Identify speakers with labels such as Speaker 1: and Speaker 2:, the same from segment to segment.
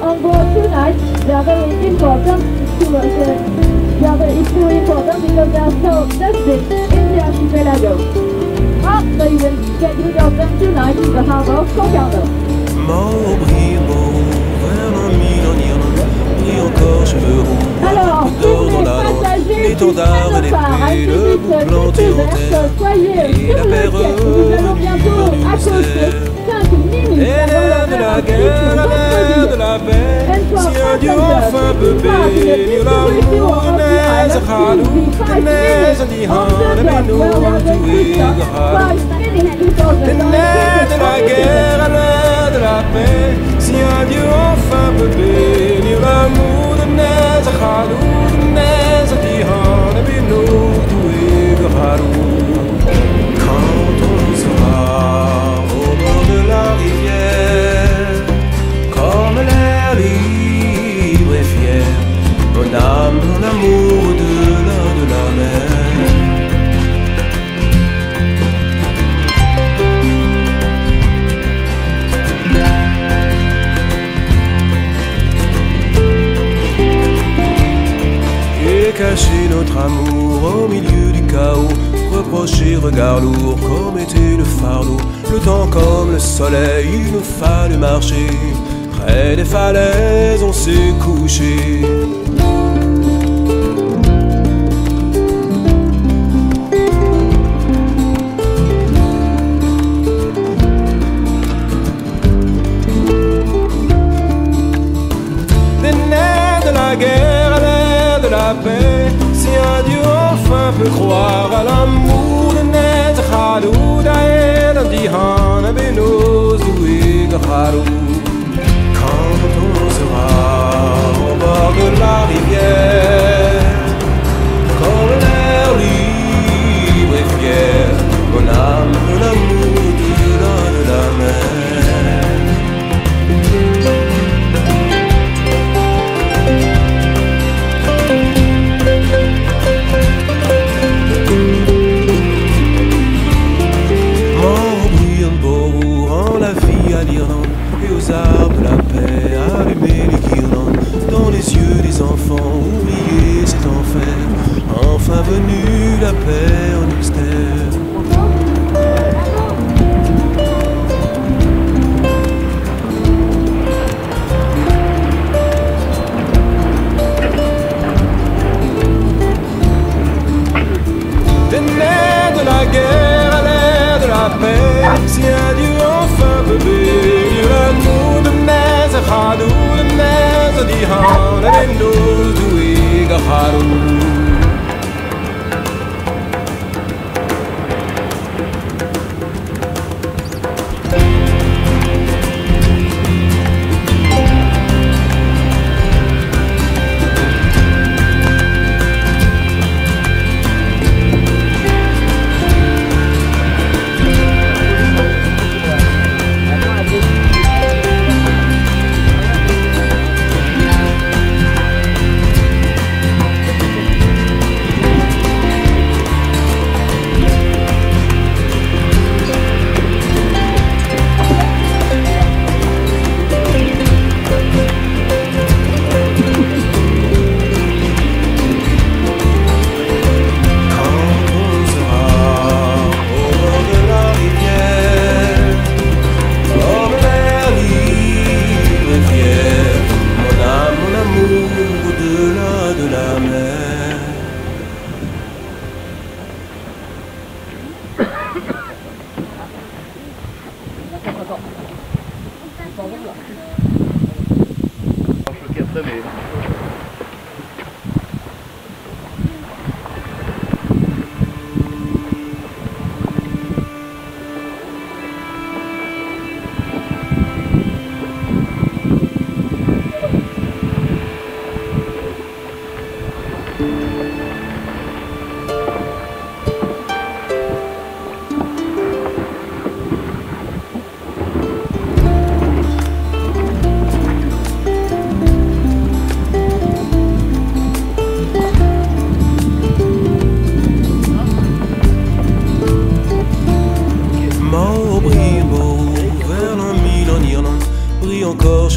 Speaker 1: on board tonight, they are very important to us. They are very important because they are so dusty in the archipelago. So you will get rid of them tonight in the harbor of Concarneau. Alors, tous les passagers qui prennent part à une visite découverte, soyez sur le quai. Nous allons bientôt accoster 5 minutes avant l'heure de la paix. And for passengers, this part is a distribution of the island will be 5 minutes on the dot where we are going to stop. 5 minutes before the
Speaker 2: de la paix, si un Dieu enfin peut bénir l'amour de Nez, Khalou, de Nez, Dihan, Abino, Doué, Harou. Quand on sera au bord de la rivière, comme l'air libre et fier, mon âme, mon amour au-delà de la mer. Cacher notre amour au milieu du chaos, reprocher regard lourd comme était le fardeau. Le temps comme le soleil, il nous fallut marcher, près des falaises on s'est couché. Des nerfs de la guerre à l'air de la paix, si un Dieu enfin peut croire à l'amour de Nez, Khalou, Daïd, Dihan, Abenoz, Doué, Harou. Quand on sera au bord de la rivière, comme l'air libre et fier, mon âme, mon amour, au-delà de la mer. Et aux arbres de la paix, allumer les guirlandes dans les yeux des enfants, oublier cet enfer, enfin venu la paix en mystère. Des nerfs de la guerre à l'air de la paix, si un Dieu enfin peut bénir l'amour de Nez, Khalou, de Nez, Dihan, Abenoz, Doué, Harou.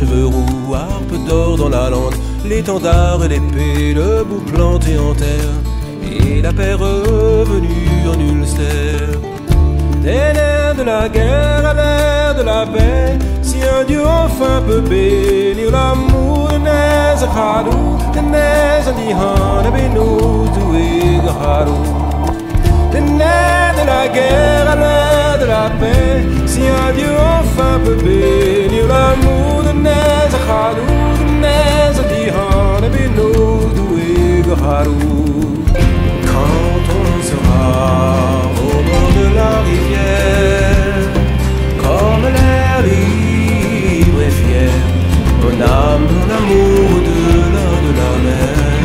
Speaker 2: cheveux roux, harpe d'or dans la lande, l'étendard et l'épée, le bout planté en terre, et la paix revenue en Ulster. Des nerfs de la guerre à l'air de la paix, si un Dieu enfin peut bénir l'amour de Nez Harou, de Nez Andihan, Abeno, Doué, Harou. Des nerfs de la guerre à l'air de la paix, si un Dieu enfin peut bénir l'amour de Nez Harou, de Nez Andihan, Abeno, Doué, Harou. Quand on sera au bord de la rivière, comme l'air libre et fier, mon âme, mon amour au-delà de la mer.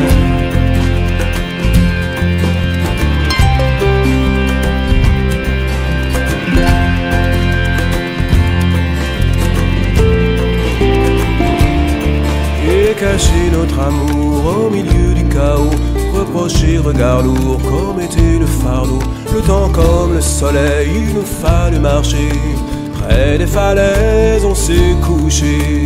Speaker 2: Et cacher notre amour au milieu du chaos, reprocher regard lourd comme était le fardeau. Le temps comme le soleil, il nous fallut marcher. Près des falaises, on s'est couché.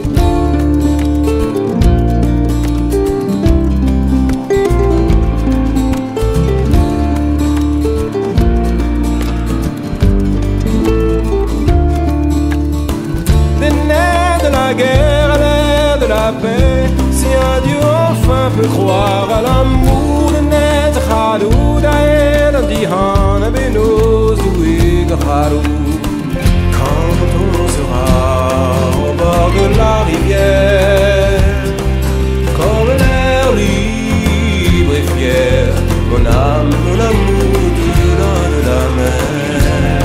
Speaker 2: Des nerfs de la guerre à l'air de la paix, si un Dieu enfin peut croire à l'amour de Nez Harou, d'Aël, Andihan, Abeno, Doué, Harou. Quand on sera au bord de la rivière, comme l'air libre et fier, mon âme, mon amour, au-delà de la mer.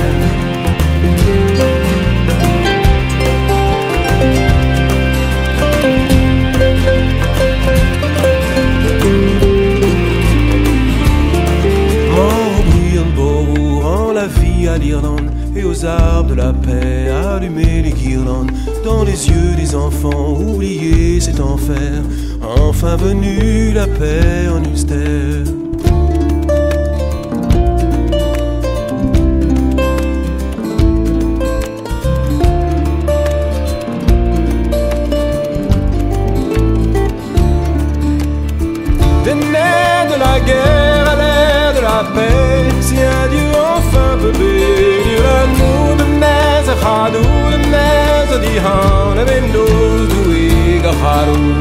Speaker 2: La vie à l'Irlande et aux arbres de la paix, allumer les guirlandes dans les yeux des enfants, oublier cet enfer, enfin venu la paix en Ulster. Des nerfs de la guerre à l'air de la paix, si un Dieu enfin peut bénir l'amour de Nez Harou, de Nez Andihan, Abeno, Doué, Harou.